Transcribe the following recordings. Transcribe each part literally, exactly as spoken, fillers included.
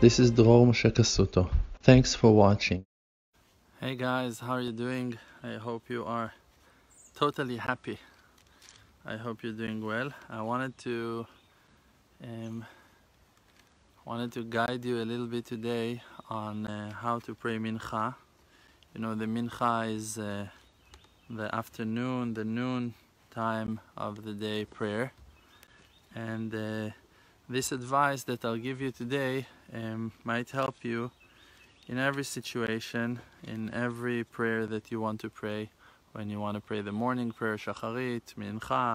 This is Dror Kasuto. Thanks for watching. Hey guys, how are you doing? I hope you are totally happy. I hope you're doing well. I wanted to um, wanted to guide you a little bit today on uh, how to pray Mincha. You know, the Mincha is uh, the afternoon, the noon time of the day prayer. And uh, this advice that I'll give you today um, might help you in every situation, in every prayer that you want to pray. When you want to pray the morning prayer, Shacharit, Mincha,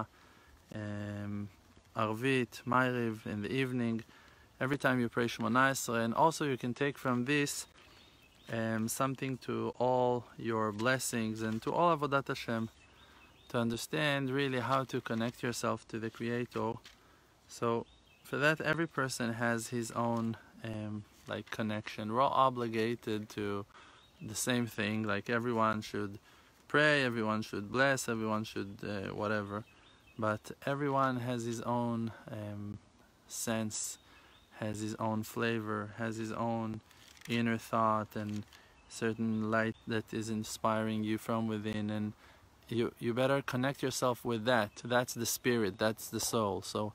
um, Arvit, Ma'ariv in the evening, every time you pray Shemona Esrei, and also you can take from this um, something to all your blessings and to all Avodat Hashem, to understand really how to connect yourself to the Creator. So for that, every person has his own um, like connection. We're all obligated to the same thing, like everyone should pray, everyone should bless, everyone should uh, whatever, but everyone has his own um, sense, has his own flavor, has his own inner thought and certain light that is inspiring you from within, and you you better connect yourself with that. That's the spirit, that's the soul. So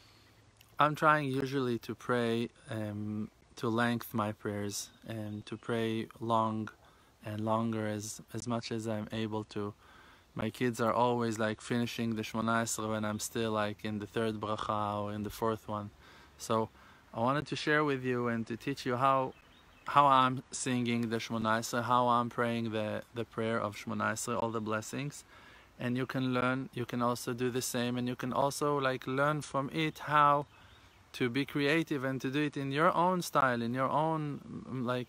I'm trying usually to pray um, to length my prayers and to pray long and longer as as much as I'm able to. My kids are always like finishing the Shemona Esrei when I'm still like in the third bracha or in the fourth one. So I wanted to share with you and to teach you how how I'm singing the Shemona Esrei, how I'm praying the the prayer of Shemona Esrei, all the blessings. And you can learn, you can also do the same, and you can also like learn from it how to be creative and to do it in your own style, in your own like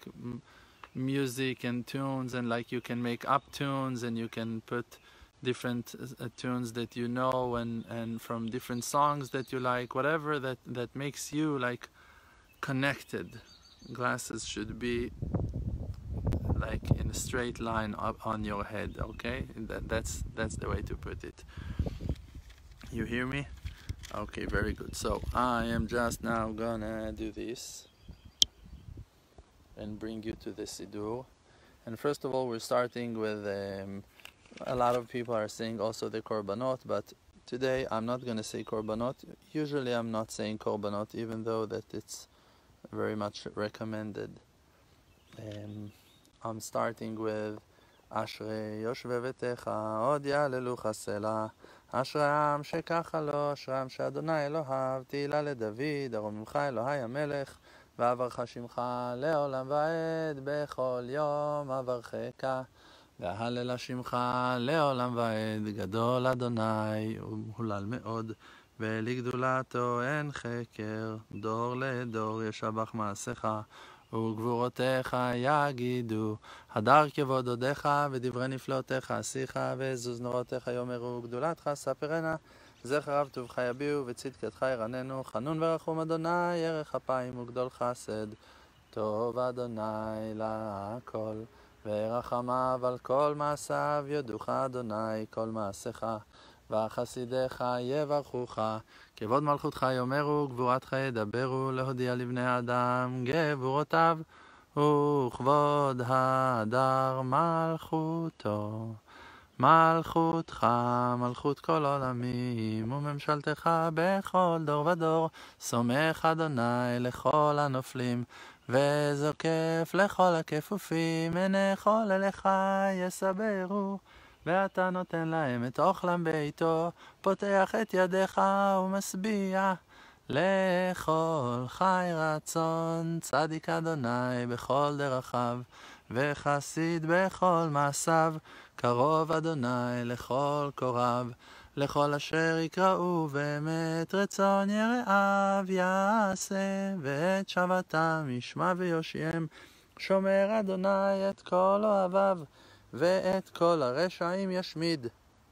music and tunes, and like you can make up tunes and you can put different uh, tunes that you know and and from different songs that you like, whatever that that makes you like connected. Glasses should be like in a straight line up on your head, okay? That, that's that's the way to put it. You hear me? Okay, very good. So I am just now gonna do this and bring you to the Siddur. And first of all, we're starting with um, a lot of people are saying also the Korbanot, but today I'm not gonna say Korbanot. Usually I'm not saying Korbanot, even though that it's very much recommended. Um, I'm starting with Ashrei Yoshve Vetecha Od Ya'alelu Chasela אשריהם שככה לו, אשריהם שאדוני אלוהיו, תהילה לדוד, ארום ממך אלוהי המלך, ואברך שמך לעולם ועד, בכל יום אברכך, והלל שמך לעולם ועד, גדול אדוני ומהולל מאוד, ולגדולתו אין חקר, דור לדור ישבח מעשיך, וגבורותיך יגידו, הדר כבוד הודיך ודברי נפלאותיך עשיך, ועזוז נורותיך יאמרו, גדולתך ספרנה, זכר רב טובך יביעו, וצדקתך ירננו, חנון ורחום אדוני, ירך אפיים וגדול חסד, טוב אדוני להכל, ורחמיו על כל מעשיו יודוך אדוני כל מעשיך, וחסידיך יברכוך, כבוד מלכותך יאמרו, גבורתך ידברו, להודיע לבני האדם גבורותיו, וכבוד הדר מלכותו. מלכותך, מלכות כל עולמים, וממשלתך בכל דור ודור, סומך אדוני לכל הנופלים, וזוקף לכל הכפופים, עיני כל אליך יסברו, ואתה נותן להם את אוכלם ביתו, פותח את ידיך ומשביע לכל חי רצון, צדיק אדוני בכל דרכיו, וחסיד בכל מעשיו, קרוב אדוני לכל קוריו, לכל אשר יקראו באמת רצון יראיו יעשה, ואת שבתם ישמע ויושיעם, שומר אדוני את כל אוהביו, ואת כל הרשעים ישמיד.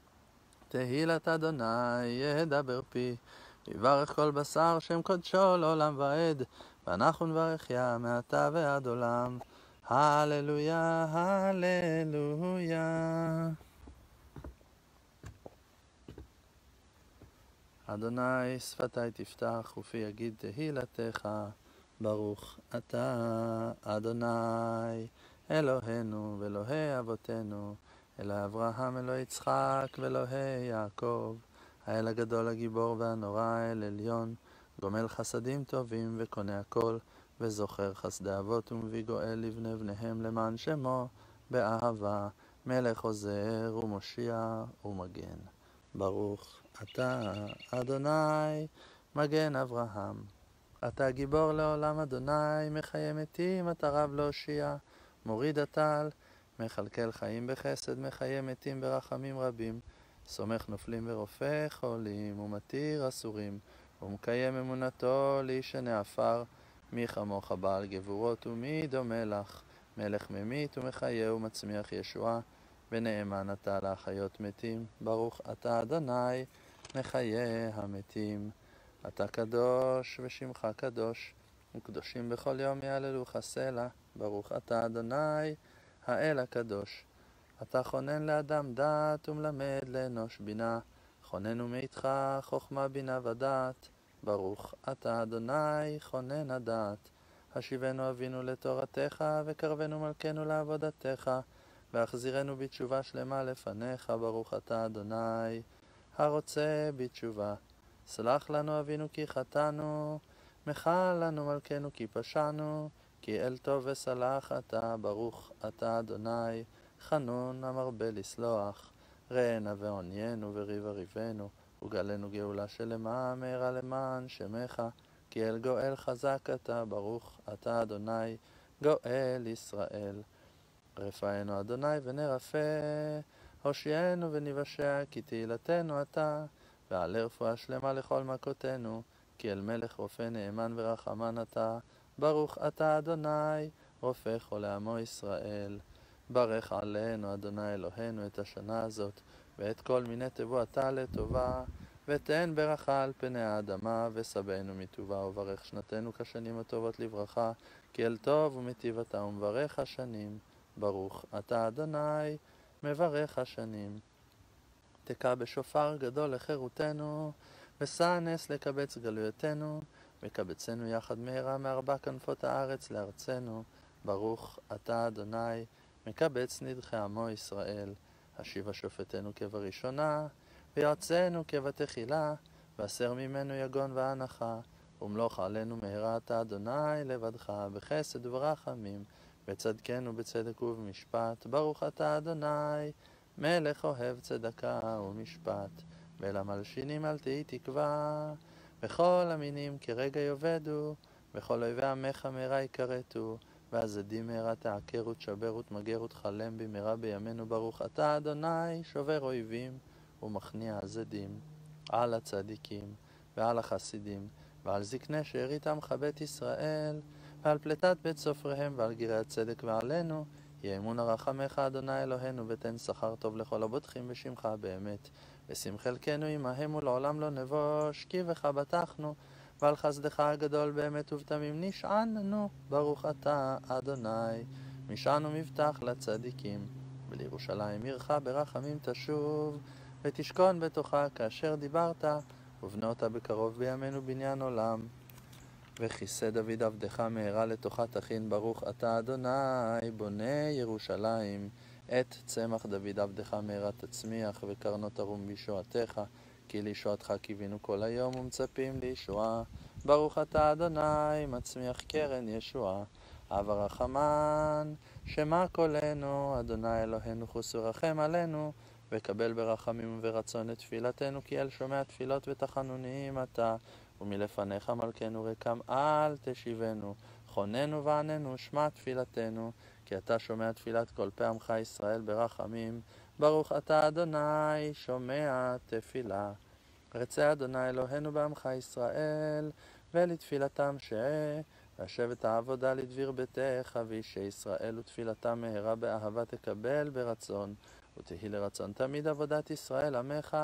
תהילת אדוני ידבר פי, יברך כל בשר שם קודשו לעולם ועד, ואנחנו נברכיה מעתה ועד עולם. הללויה, הללויה. אדוני שפתי תפתח ופי יגיד תהילתך, ברוך אתה אדוני אלוהינו ואלוהי אבותינו, אלוהי אברהם, אלוהי יצחק ואלוהי יעקב, האל הגדול הגיבור והנורא, האל עליון, גומל חסדים טובים וקונה הכל, וזוכר חסדי אבות ומביא גואל לבני בניהם למען שמו באהבה, מלך עוזר ומושיע ומגן. ברוך אתה אדוני מגן אברהם. אתה גיבור לעולם אדוני, מחיה מתים, אתה רב להושיע, מוריד הטל, מחלקל חיים בחסד, מחיה מתים ברחמים רבים, סומך נופלים ורופא חולים, ומתיר אסורים, ומקיים אמונתו לישני עפר, מי כמוך בעל גבורות ומי דומה לך, מלך ממית ומחיה ומצמיח ישועה, ונאמן אתה להחיות מתים, ברוך אתה אדוני מחיה המתים. אתה קדוש ושמך קדוש, וקדושים בכל יום יעללוך סלע, ברוך אתה אדוני האל הקדוש. אתה חונן לאדם דעת ומלמד לאנוש בינה, חוננו מאיתך חוכמה בינה ודעת, ברוך אתה אדוני חונן הדעת. השיבנו אבינו לתורתך, וקרבנו מלכנו לעבודתך, והחזירנו בתשובה שלמה לפניך, ברוך אתה אדוני הרוצה בתשובה. סלח לנו אבינו כי חטאנו, מחל לנו מלכנו כי פשענו, כי אל טוב וסלח אתה, ברוך אתה אדוני חנון המרבה לסלוח. ראה נא ועוניינו וריב אריבנו, וגלנו גאולה שלמה מהרה למען שמך, כי אל גואל חזק אתה, ברוך אתה אדוני גואל ישראל. רפאנו אדוני ונרפא, הושיענו וניוושע, כי תהילתנו אתה, ועלה רפואה שלמה לכל מכותינו, כי אל מלך רופא נאמן ורחמן אתה, ברוך אתה אדוני רופא כל עמו ישראל. ברך עלינו אדוני אלוהינו את השנה הזאת, ואת כל מיני תבואתה לטובה, ותן ברכה על פני האדמה, וסבנו מטובה, וברך שנתנו כשנים הטובות לברכה, כי אל טוב ומטיב אתה ומברך השנים, ברוך אתה אדוני מברך השנים. תקע בשופר גדול לחירותנו, ושא נס לקבץ גלויותינו, וקבצנו יחד מהרה מארבע כנפות הארץ לארצנו, ברוך אתה אדוני מקבץ נדחי עמו ישראל. השיבה שופטנו כבראשונה, ויועצנו כבתחילה, והסר ממנו יגון והנחה, ומלוך עלינו מהרה אתה אדוני לבדך, בחסד וברחמים, בצדקנו בצדק ובמשפט, ברוך אתה אדוני מלך אוהב צדקה ומשפט. ולמלשינים אל תהי תקווה, וכל המינים כרגע יאבדו, וכל אויבי עמך מהרה יכרתו, והזדים מהרה תעקרו, תשברו, תמגרו, תחלם במהרה בימינו, ברוך אתה אדוני שובר אויבים ומכניע הזדים. על הצדיקים ועל החסידים ועל זקני שארית עמך בית ישראל, ועל פלטת בית סופריהם ועל גירי הצדק, ועלינו יהיה אמון הרחמך אדוני אלוהינו, ותן שכר טוב לכל הבוטחים בשמך באמת, ושים חלקנו עמהם ולעולם לא נבוש, כי בך בטחנו, ועל חסדך הגדול באמת ובתמים נשענו, ברוך אתה אדוני משענו מבטח לצדיקים. ולירושלים עירך ברחמים תשוב, ותשכון בתוכה כאשר דיברת, ובנה אותה בקרוב בימינו בניין עולם. וכיסא דוד עבדך מהרה לתוכה תכין, ברוך אתה אדוני בונה ירושלים. את צמח דוד עבדך מהרה תצמיח, וקרנות תרום בישועתך, כי לישועתך קיווינו כל היום ומצפים לישועה. ברוך אתה אדוני מצמיח קרן ישועה. אב הרחמן שמע קולנו, אדוני אלוהינו חוס ורחם עלינו, וקבל ברחמים וברצון את תפילתנו, כי אל שומע תפילות ותחנונים אתה, ומלפניך מלכנו רקם אל תשיבנו, חוננו ועננו שמע תפילתנו, כי אתה שומע תפילת כל פה עמך ישראל ברחמים, ברוך אתה אדוני שומע תפילה. רצה אדוני אלוהינו בעמך ישראל, ולתפילתם שעה, והשב את העבודה לדביר ביתך, ואישי ישראל ותפילתם מהרה באהבה תקבל ברצון, ותהי לרצון תמיד עבודת ישראל עמך,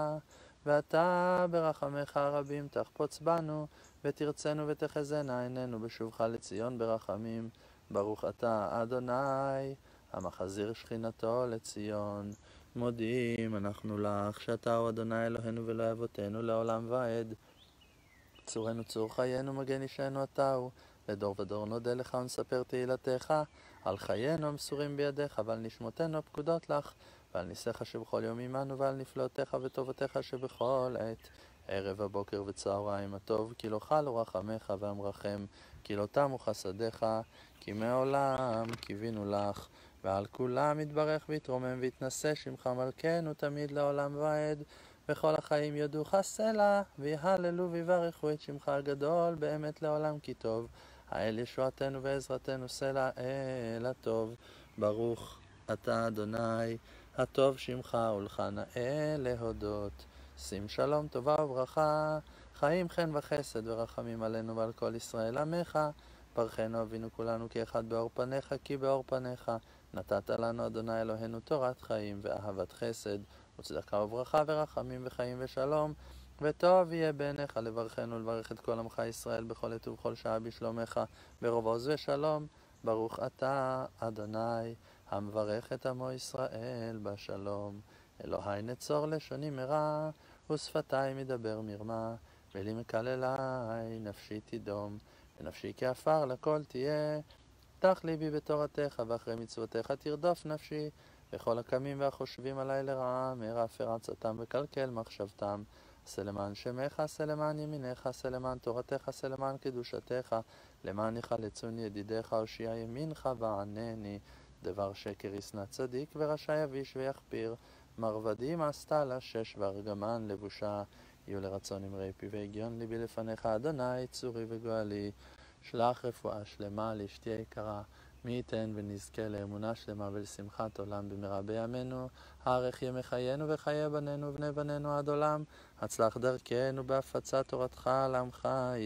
ואתה ברחמך הרבים תחפוץ בנו, ותרצנו ותחזנה עינינו בשובך לציון ברחמים, ברוך אתה אדוני המחזיר שכינתו לציון. מודים אנחנו לך שאתה הוא אדוני אלוהינו ולא אבותינו לעולם ועד. צורנו צור חיינו מגן אישנו אתה הוא, לדור ודור נודה לך ונספר תהילתך, על חיינו המסורים בידיך, ועל נשמותינו פקודות לך, ועל ניסיך שבכל יום עמנו, ועל נפלאותיך וטובתך שבכל עת. ערב הבוקר וצהריים הטוב, כי לא חלו רחמך ואמרחם, כי לא תמו חסדיך, כי מעולם קיווינו לך, ועל כולם יתברך ויתרומם ויתנשא שמך מלכנו תמיד לעולם ועד. וכל החיים יודוך סלע, ויהללו ויברכו את שמך הגדול באמת לעולם כי טוב. האל ישועתנו ועזרתנו סלע אל הטוב. ברוך אתה אדוני, הטוב שמך ולך נאה להודות. שים שלום טובה וברכה, חיים חן וחסד ורחמים עלינו ועל כל ישראל עמך. ברכנו אבינו כולנו כאחד באור פניך, כי באור פניך נתת לנו אדוני אלוהינו תורת חיים ואהבת חסד וצדקה וברכה ורחמים וחיים ושלום. וטוב יהיה בעיניך לברכנו ולברך את כל עמך ישראל בכל עת ובכל שעה בשלומך ברוב עוז ושלום. ברוך אתה אדוני המברך את עמו ישראל בשלום. אלוהי נצור לשוני מרע ושפתיים ידבר מרמה, ולי מקללי נפשי תדום, ונפשי כעפר לכל תהיה. פתח ליבי בתורתך ואחרי מצוותיך תרדוף נפשי, וכל הקמים והחושבים עלי לרעה מהרה הפר עצתם וקלקל מחשבתם. עשה למען שמך, עשה למען ימינך, עשה למען תורתך, עשה למען קדושתך, למען יחלצוני ידידיך הושיע ימינך וענני. דבר שקר ישנא צדיק ורשע יביש ויחפיר, מרבדים עשתה לה שש וארגמן לבושה. יהיו לרצון אמרי פי והגיון ליבי לפניך אדוני צורי וגואלי. שלח רפואה שלמה לאשתי היקרה, מי ייתן ונזכה לאמונה שלמה ולשמחת עולם במהרה בימינו. הארך ימי חיינו וחיי בנינו ובני בנינו עד עולם. הצלח דרכנו בהפצת תורתך לעמך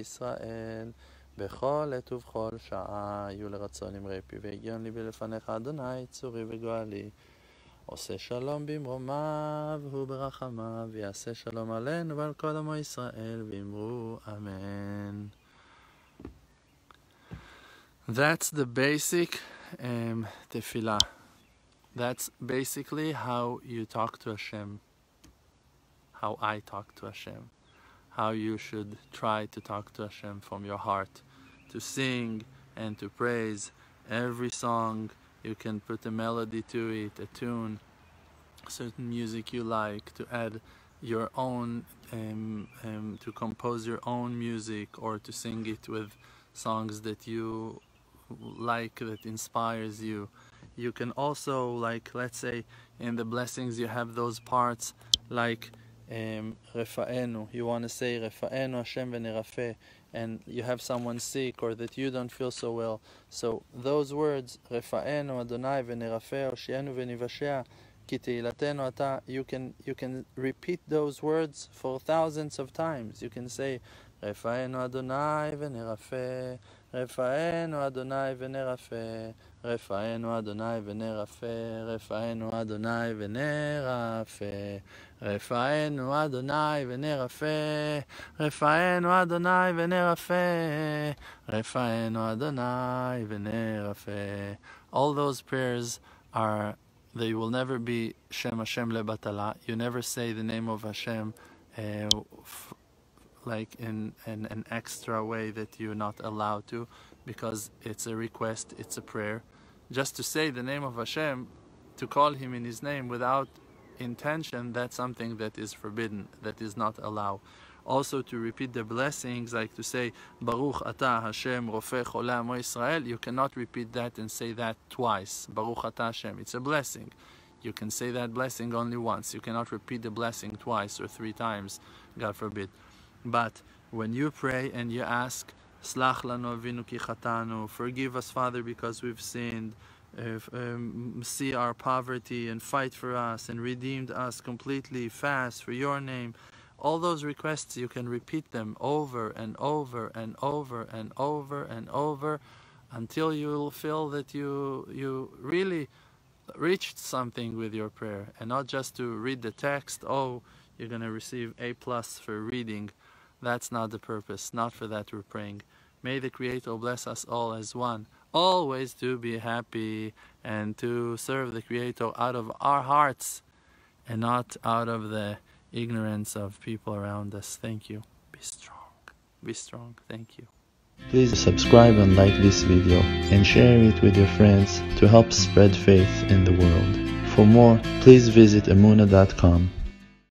ישראל בכל עת ובכל שעה. יהיו לרצון אמרי פי והגיון ליבי לפניך אדוני צורי וגואלי. עושה שלום במרומיו וברחמיו, ויעשה שלום עלינו ועל כל עמו ישראל, ואמרו אמן. That's the basic um, tefillah. That's basically how you talk to Hashem, how I talk to Hashem, how you should try to talk to Hashem from your heart, to sing and to praise. Every song you can put a melody to it, a tune, certain music you like, to add your own, um, um, to compose your own music, or to sing it with songs that you like, that inspires you. You can also, like, let's say in the blessings you have those parts like um, Refa'enu. You want to say Refa'enu Hashem v'nerafeh, and you have someone sick or that you don't feel so well. So those words, Refa'enu Adonai v'nerafeh, Oshienu v'nivashea, ki teilatenu ata, you can you can repeat those words for thousands of times. You can say Refa'enu Adonai v'nerafeh, Refa'enu Adonai v'nerafeh, Refa'enu Adonai v'nerafeh, Refa'enu Adonai v'nerafeh, Refa'enu Adonai v'nerafeh, Refa'enu Adonai v'nerafeh, Refa'enu Adonai v'nerafeh. All those prayers are, they will never be Shem Hashem lebatala. You never say the name of Hashem uh, f like in, in an extra way that you're not allowed to, because it's a request, it's a prayer. Just to say the name of Hashem, to call him in his name without intention, that's something that is forbidden, that is not allowed. Also to repeat the blessings, like to say Baruch Ata Hashem Rofeh Cholei Amo Yisrael, you cannot repeat that and say that twice. Baruch Ata Hashem, it's a blessing. You can say that blessing only once. You cannot repeat the blessing twice or three times, God forbid. But when you pray and you ask, Slach lanu avinu ki chatanu, forgive us, Father, because we've sinned, if, um, see our poverty and fight for us and redeemed us completely, fast for your name. All those requests, you can repeat them over and over and over and over and over until you will feel that you, you really reached something with your prayer, and not just to read the text. Oh, you're going to receive A plus for reading. That's not the purpose. Not for that we're praying. May the Creator bless us all as one. Always to be happy and to serve the Creator out of our hearts and not out of the ignorance of people around us. Thank you. Be strong. Be strong. Thank you. Please subscribe and like this video and share it with your friends to help spread faith in the world. For more, please visit emuna dot com.